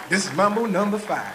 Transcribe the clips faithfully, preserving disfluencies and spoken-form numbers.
This is Mambo number five.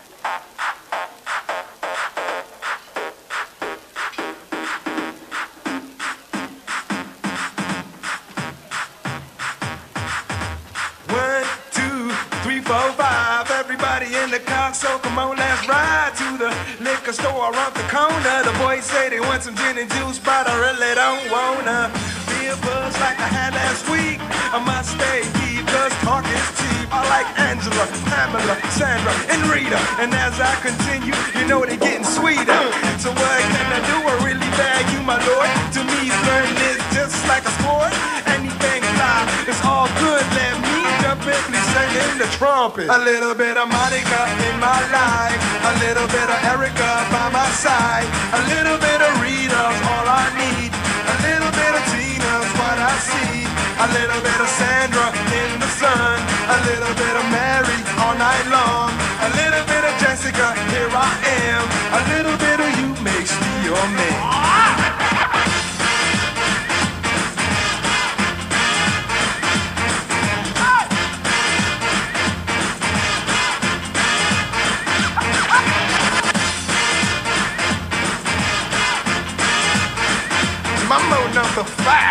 One, two, three, four, five. Everybody in the car, so come on, let's ride to the liquor store around the corner. The boys say they want some gin and juice, but I really don't wanna be a buzz like I had last week. I must stay deep, cause talk is cheap. I like Angela, Pamela, Sandra, and Rita. And as I continue, you know they're getting sweeter. So what can I do? I really bag you, my lord. To me, flirting is just like a sport. Anything fly, it's all good. Let me jump in, please sing in the trumpet. A little bit of Monica in my life, a little bit of Erica by my side, a little bit of Rita's all I need, a little bit of Tina's what I see, a little bit of Sandra in the sun, a little bit of Mary all night long, a little bit of Jessica, here I am, a little bit of you makes me your man. Mambo number five.